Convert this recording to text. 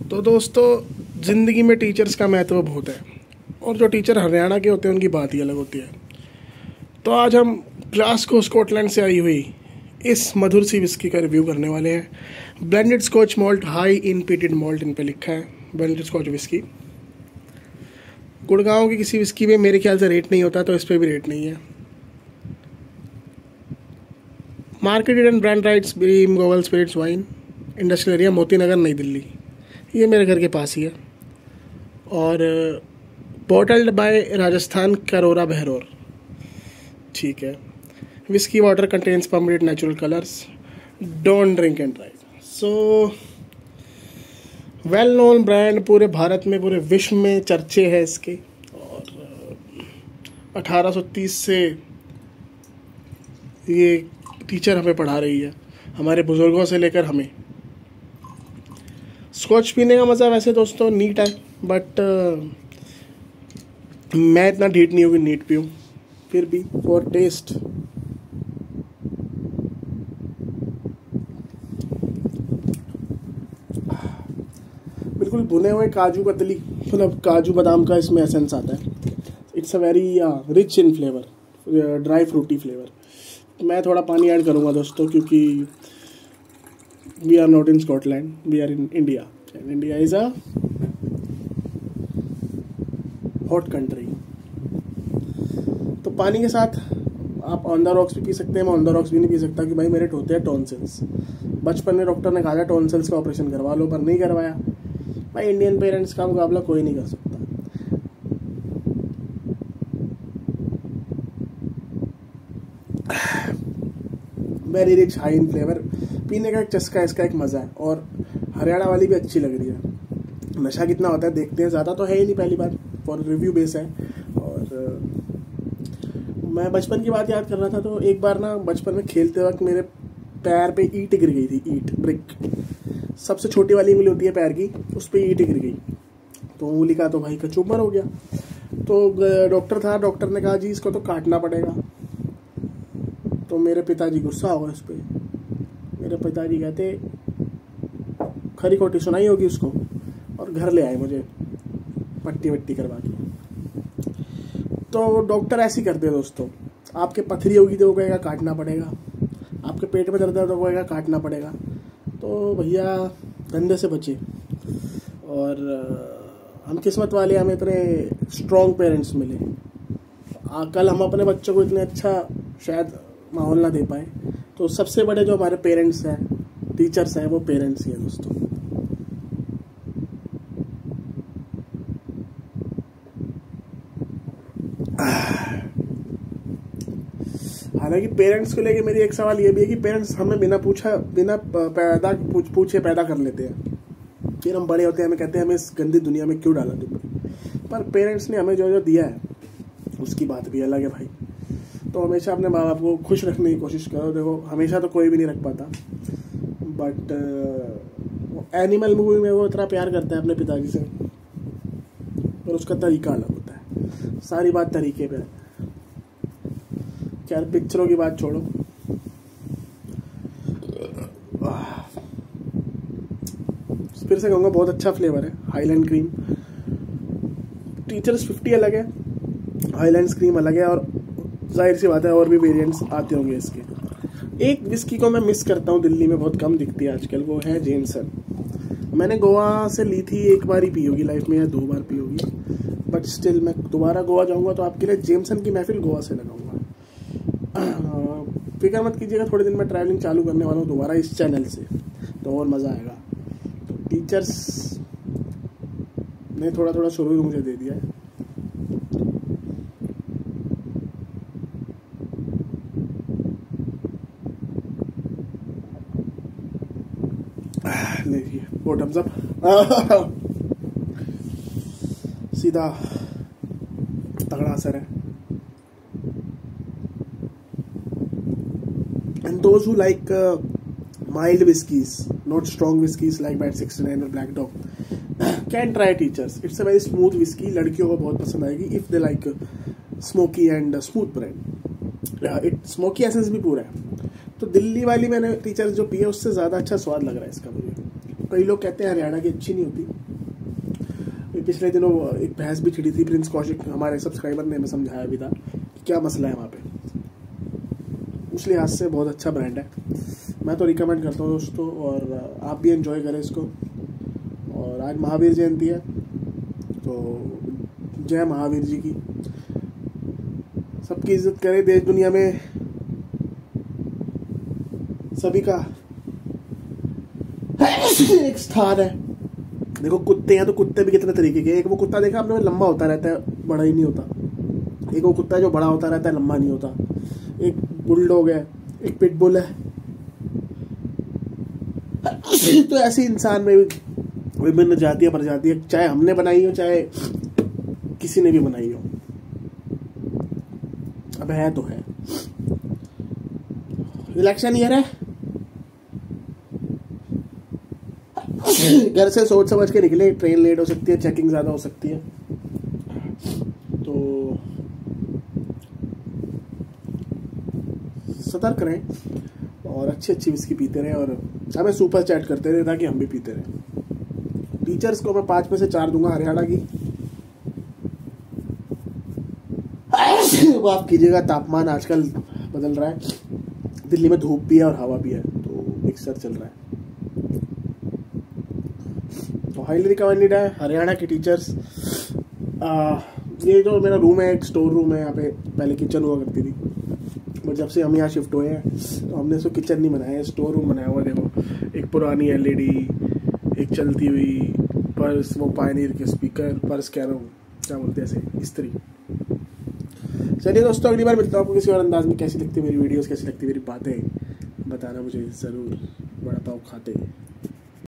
तो दोस्तों, ज़िंदगी में टीचर्स का महत्व बहुत है और जो टीचर हरियाणा के होते हैं उनकी बात ही अलग होती है। तो आज हम ग्लासगो स्कॉटलैंड से आई हुई इस मधुर सी विस्की का रिव्यू करने वाले हैं। Blended scotch malt, high in peated malt इन पे लिखा है, ब्लेंडेड स्कॉच विस्की। गुड़गांव की किसी विस्की में मेरे ख्याल से रेट नहीं होता, तो इस पर भी रेट नहीं है। Marketed and brand rights Beam Global spirits wine, industrial area Moti Nagar, नई दिल्ली। ये मेरे घर के पास ही है। और बॉटल्ड बाय राजस्थान करोरा बहरोर। ठीक है। Whisky water contents permitted natural colours, don't drink and drive. So well known brand, पूरे भारत में, पूरे विश्व में चर्चे है इसके। और 1830 से ये टीचर हमें पढ़ा रही है, हमारे बुजुर्गों से लेकर हमें। स्कॉच पीने का मज़ा वैसे दोस्तों नीट है, बट मैं इतना ढीठ नहीं हूँ कि नीट पीऊँ। फिर भी फॉर टेस्ट बिल्कुल भुने हुए काजू कतली, मतलब काजू बादाम का इसमें एसेंस आता है। It's a very rich in flavour, dry fruity flavour. मैं थोड़ा पानी ऐड करूँगा दोस्तों, क्योंकि we are not in Scotland, we are in India and India is a hot country. तो पानी के साथ आप ऑन द रॉक्स भी पी सकते हैं। मैं ऑन द रॉक्स भी नहीं पी सकता कि भाई मेरे होते हैं टॉन्सिल्स। बचपन में डॉक्टर ने कहा था टॉन्सिल्स का ऑपरेशन करवा लो, पर नहीं करवाया। भाई इंडियन पेरेंट्स का मुकाबला कोई नहीं कर सकता। Very rich, high in flavour, पीने का एक चस्का, इसका एक मज़ा है। और हरियाणा वाली भी अच्छी लग रही है। नशा कितना होता है देखते हैं, ज़्यादा तो है ही नहीं, पहली बार फॉर रिव्यू बेस है। और मैं बचपन की बात याद कर रहा था, तो एक बार ना बचपन में खेलते वक्त मेरे पैर पे ईंट गिर गई थी। ईंट, ब्रिक, सबसे छोटी वाली उंगली होती है पैर की, उस पर ईंट गिर गई। तो उंगली का तो भाई कचूमर हो गया। तो डॉक्टर था, डॉक्टर ने कहा जी इसको तो काटना पड़ेगा। तो मेरे पिताजी गुस्सा हो गए इस पर। मेरे पिताजी कहते खरी खोटी सुनाई होगी उसको, और घर ले आए मुझे पट्टी वट्टी करवा के। तो डॉक्टर ऐसे ही करते हैं दोस्तों, आपके पथरी होगी तो वो कहेगा काटना पड़ेगा, आपके पेट में दर्द है तो वो कहेगा काटना पड़ेगा। तो भैया धंधे से बचे। और हम किस्मत वाले, हमें इतने स्ट्रॉन्ग पेरेंट्स मिले। कल हम अपने बच्चों को इतने अच्छा शायद माहौल ना दे पाए। तो सबसे बड़े जो हमारे पेरेंट्स हैं, टीचर्स हैं, वो पेरेंट्स ही हैं दोस्तों। हालांकि पेरेंट्स को लेके मेरी एक सवाल ये भी है कि पेरेंट्स हमें बिना पूछे पैदा कर लेते हैं। फिर हम बड़े होते हैं, हमें कहते हैं हमें इस गंदी दुनिया में क्यों डाला तुमने। पर पेरेंट्स ने हमें जो जो दिया है उसकी बात भी अलग है भाई। तो हमेशा अपने माँ बाप को खुश रखने की कोशिश करो। देखो हमेशा तो कोई भी नहीं रख पाता, बट एनिमल मूवी में वो इतना प्यार करता है अपने पिताजी से, और उसका तरीका अलग होता है। सारी बात तरीके पे है। यार पिक्चरों की बात छोड़ो, फिर से कहूँगा बहुत अच्छा फ्लेवर है। हाईलैंड क्रीम, टीचर्स 50 अलग है, हाईलैंड क्रीम अलग है, और जाहिर सी बात है और भी वेरिएंट्स आते होंगे इसके। एक विस्की को मैं मिस करता हूँ, दिल्ली में बहुत कम दिखती है आजकल, वो है जेमसन। मैंने गोवा से ली थी, एक बार ही पी होगी लाइफ में, या 2 बार पी होगी, बट स्टिल मैं दोबारा गोवा जाऊँगा तो आपके लिए जेमसन की महफिल गोवा से लगाऊंगा। फिक्र मत कीजिएगा, थोड़े दिन में ट्रैवलिंग चालू करने वाला हूँ दोबारा इस चैनल से, तो और मज़ा आएगा। तो टीचर्स ने थोड़ा थोड़ा शुरू मुझे दे दिया है। देखिए बॉटम्स अप, सीधा तगड़ा असर है। And those who like mild whiskeys, not strong whiskeys like Bad 69 or Black Dog, can try Teachers. It's a very smooth whiskey. लड़कियों को बहुत पसंद आएगी if they like smoky and smooth brand. Smoky essence भी पूरा है। तो दिल्ली वाली मैंने टीचर्स जो पी है उससे ज़्यादा अच्छा स्वाद लग रहा है इसका मुझे। कई लोग कहते हैं हरियाणा की अच्छी नहीं होती। पिछले दिनों एक बहस भी छिड़ी थी, प्रिंस कौशिक हमारे सब्सक्राइबर ने हमें समझाया भी था कि क्या मसला है वहाँ पे। उस लिहाज से बहुत अच्छा ब्रांड है, मैं तो रिकमेंड करता हूँ दोस्तों, और आप भी एंजॉय करें इसको। और आज महावीर जयंती है, तो जय महावीर जी की। सबकी इज्जत करें, देश दुनिया में सभी का एक स्थान है। देखो कुत्ते हैं तो कुत्ते भी कितने तरीके के, एक वो कुत्ता देखा आपने, लंबा होता रहता है, बड़ा ही नहीं होता। एक वो कुत्ता जो बड़ा होता रहता है, लंबा नहीं होता। एक बुलडॉग है, एक पिटबुल है। तो ऐसे इंसान में विभिन्न जातियां प्रजातियां, चाहे हमने बनाई हो चाहे किसी ने भी बनाई हो, अब है तो है। इलेक्शन ईयर है, घर से सोच समझ के निकले, ट्रेन लेट हो सकती है, चेकिंग ज्यादा हो सकती है, तो सतर्क रहें और अच्छी अच्छी विस्की पीते रहे और हमें सुपर चैट करते रहे ताकि हम भी पीते रहे। टीचर्स को मैं 5 में से 4 दूंगा हरियाणा की। माफ कीजिएगा, तापमान आजकल बदल रहा है, दिल्ली में धूप भी है और हवा भी है, तो मिक्सर चल रहा है। तो हाईली रिकमेंडेड है हरियाणा के टीचर्स। ये जो मेरा रूम है, एक स्टोर रूम है, यहाँ पे पहले किचन हुआ करती थी, और जब से हम यहाँ शिफ्ट हुए हैं तो हमने इसको किचन नहीं बनाया है, स्टोर रूम बनाया हुआ। देखो एक पुरानी LED, एक चलती हुई पर्स, वो पायनियर के स्पीकर, पर्स कह रहा हूँ, क्या बोलते हैं ऐसे, इस्त्री। चलिए दोस्तों, अगली बार मिलता हूँ आपको किसी और अंदाज में। कैसी लगती मेरी वीडियोस, कैसी लगती मेरी बातें, बताना मुझे ज़रूर। बड़ा पाव खाते